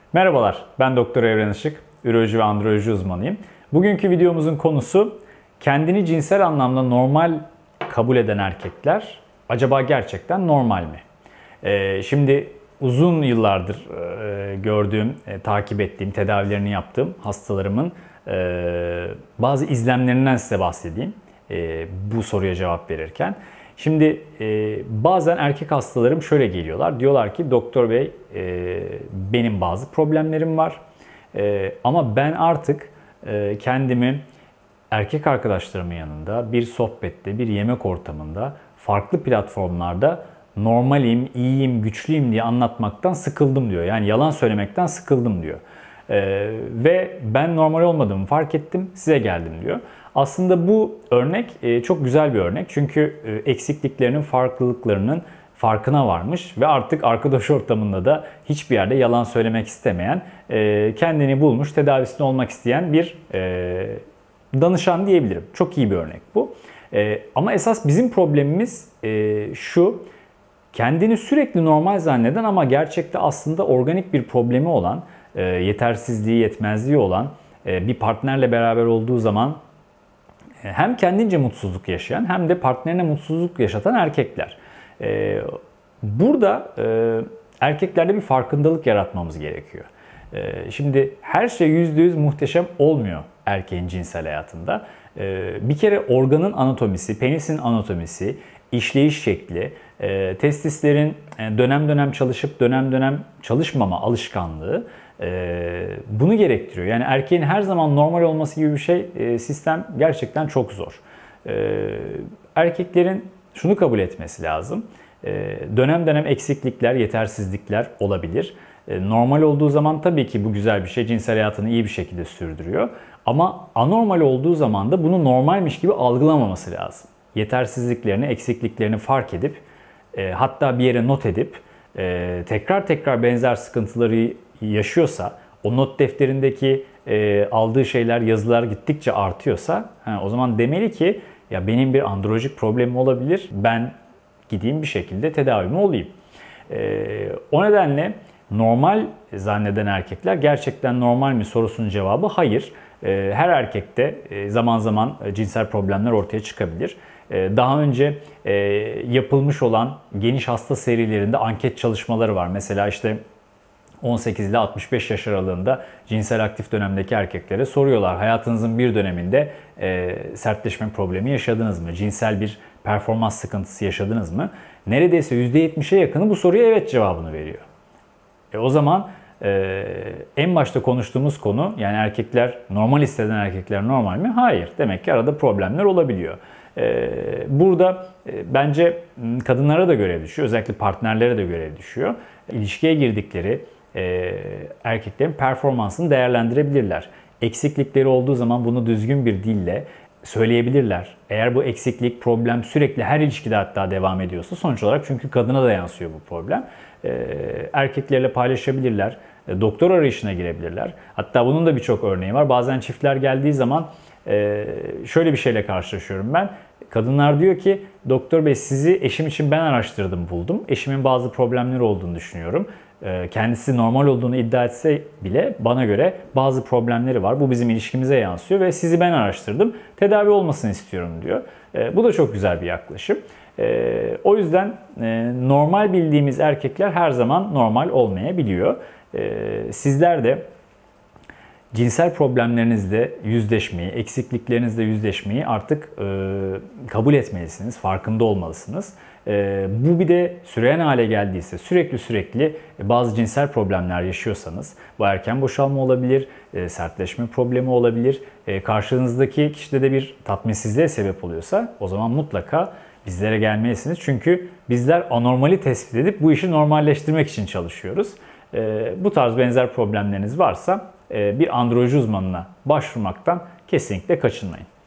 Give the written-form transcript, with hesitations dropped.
Merhabalar, ben Doktor Evren Işık, üroloji ve androloji uzmanıyım. Bugünkü videomuzun konusu kendini cinsel anlamda normal kabul eden erkekler acaba gerçekten normal mi? Şimdi uzun yıllardır gördüğüm, takip ettiğim, tedavilerini yaptığım hastalarımın bazı izlemlerinden size bahsedeyim bu soruya cevap verirken. Şimdi bazen erkek hastalarım şöyle geliyorlar. Diyorlar ki doktor bey benim bazı problemlerim var. Ama ben artık kendimi erkek arkadaşlarımın yanında bir sohbette, bir yemek ortamında, farklı platformlarda normalim, iyiyim, güçlüyüm diye anlatmaktan sıkıldım diyor. Yani yalan söylemekten sıkıldım diyor. Ve ben normal olmadığımı fark ettim, size geldim diyor. Aslında bu örnek çok güzel bir örnek. Çünkü eksikliklerinin, farklılıklarının farkına varmış ve artık arkadaş ortamında da hiçbir yerde yalan söylemek istemeyen, kendini bulmuş, tedavisinde olmak isteyen bir danışan diyebilirim. Çok iyi bir örnek bu. Ama esas bizim problemimiz şu: kendini sürekli normal zanneden ama gerçekte aslında organik bir problemi olan, yetersizliği, yetmezliği olan bir partnerle beraber olduğu zaman hem kendince mutsuzluk yaşayan hem de partnerine mutsuzluk yaşatan erkekler. Burada erkeklerde bir farkındalık yaratmamız gerekiyor. Şimdi her şey %100 muhteşem olmuyor erkeğin cinsel hayatında. Bir kere organın anatomisi, penisin anatomisi, işleyiş şekli, testislerin dönem dönem çalışıp dönem dönem çalışmama alışkanlığı bunu gerektiriyor. Yani erkeğin her zaman normal olması gibi bir şey, sistem gerçekten çok zor. Erkeklerin şunu kabul etmesi lazım: dönem dönem eksiklikler, yetersizlikler olabilir. Normal olduğu zaman tabii ki bu güzel bir şey, cinsel hayatını iyi bir şekilde sürdürüyor. Ama anormal olduğu zaman da bunu normalmiş gibi algılamaması lazım. Yetersizliklerini, eksikliklerini fark edip, hatta bir yere not edip, tekrar tekrar benzer sıkıntıları yaşıyorsa, o not defterindeki aldığı şeyler, yazılar gittikçe artıyorsa, o zaman demeli ki ya benim bir androlojik problemim olabilir, ben gideyim bir şekilde tedavimi olayım. O nedenle normal zanneden erkekler gerçekten normal mi sorusunun cevabı hayır. Her erkekte zaman zaman cinsel problemler ortaya çıkabilir. Daha önce yapılmış olan geniş hasta serilerinde anket çalışmaları var. Mesela işte 18 ile 65 yaş aralığında cinsel aktif dönemdeki erkeklere soruyorlar: hayatınızın bir döneminde sertleşme problemi yaşadınız mı? Cinsel bir performans sıkıntısı yaşadınız mı? Neredeyse %70'e yakını bu soruya evet cevabını veriyor. O zaman en başta konuştuğumuz konu, yani erkekler normal hisseden erkekler normal mi? Hayır. Demek ki arada problemler olabiliyor. Burada bence kadınlara da görev düşüyor. Özellikle partnerlere de görev düşüyor. İlişkiye girdikleri erkeklerin performansını değerlendirebilirler. Eksiklikleri olduğu zaman bunu düzgün bir dille söyleyebilirler. Eğer bu eksiklik, problem sürekli her ilişkide hatta devam ediyorsa, sonuç olarak çünkü kadına da yansıyor bu problem, erkeklerle paylaşabilirler. Doktor arayışına girebilirler. Hatta bunun da birçok örneği var. Bazen çiftler geldiği zaman şöyle bir şeyle karşılaşıyorum ben. Kadınlar diyor ki doktor bey sizi eşim için ben araştırdım, buldum. Eşimin bazı problemleri olduğunu düşünüyorum. Kendisi normal olduğunu iddia etse bile bana göre bazı problemleri var. Bu bizim ilişkimize yansıyor ve sizi ben araştırdım. Tedavi olmasını istiyorum diyor. Bu da çok güzel bir yaklaşım. O yüzden normal bildiğimiz erkekler her zaman normal olmayabiliyor. Sizler de cinsel problemlerinizle yüzleşmeyi, eksikliklerinizle yüzleşmeyi artık kabul etmelisiniz, farkında olmalısınız. Bu bir de süreyen hale geldiyse, sürekli bazı cinsel problemler yaşıyorsanız, bu erken boşalma olabilir, sertleşme problemi olabilir, karşınızdaki kişide de bir tatminsizliğe sebep oluyorsa, o zaman mutlaka bizlere gelmelisiniz. Çünkü bizler anormali tespit edip bu işi normalleştirmek için çalışıyoruz. Bu tarz benzer problemleriniz varsa bir androloji uzmanına başvurmaktan kesinlikle kaçınmayın.